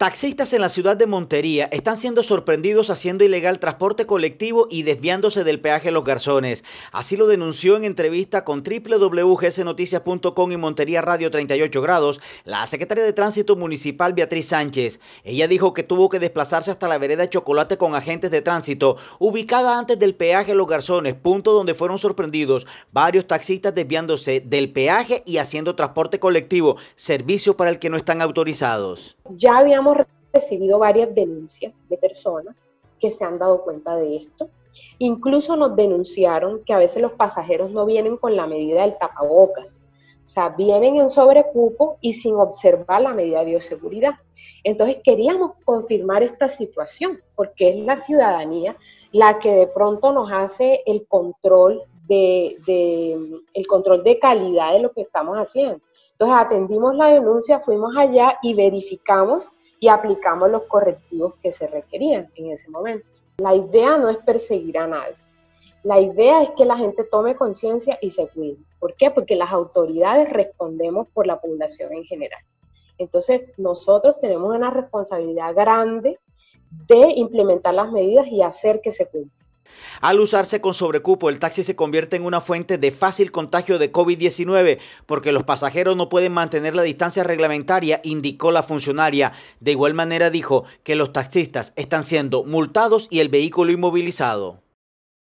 Taxistas en la ciudad de Montería están siendo sorprendidos haciendo ilegal transporte colectivo y desviándose del peaje Los Garzones. Así lo denunció en entrevista con www.gsnoticias.com y Montería Radio 38 Grados la secretaria de Tránsito Municipal Beatriz Sánchez. Ella dijo que tuvo que desplazarse hasta la vereda de Chocolate con agentes de tránsito ubicada antes del peaje Los Garzones, punto donde fueron sorprendidos varios taxistas desviándose del peaje y haciendo transporte colectivo, servicio para el que no están autorizados. Ya habíamos recibido varias denuncias de personas que se han dado cuenta de esto. Incluso nos denunciaron que a veces los pasajeros no vienen con la medida del tapabocas. O sea, vienen en sobrecupo y sin observar la medida de bioseguridad. Entonces queríamos confirmar esta situación, porque es la ciudadanía la que de pronto nos hace el control de calidad de lo que estamos haciendo. Entonces atendimos la denuncia, fuimos allá y verificamos y aplicamos los correctivos que se requerían en ese momento. La idea no es perseguir a nadie. La idea es que la gente tome conciencia y se cuide. ¿Por qué? Porque las autoridades respondemos por la población en general. Entonces nosotros tenemos una responsabilidad grande de implementar las medidas y hacer que se cumplan. Al usarse con sobrecupo, el taxi se convierte en una fuente de fácil contagio de COVID-19 porque los pasajeros no pueden mantener la distancia reglamentaria, indicó la funcionaria. De igual manera dijo que los taxistas están siendo multados y el vehículo inmovilizado.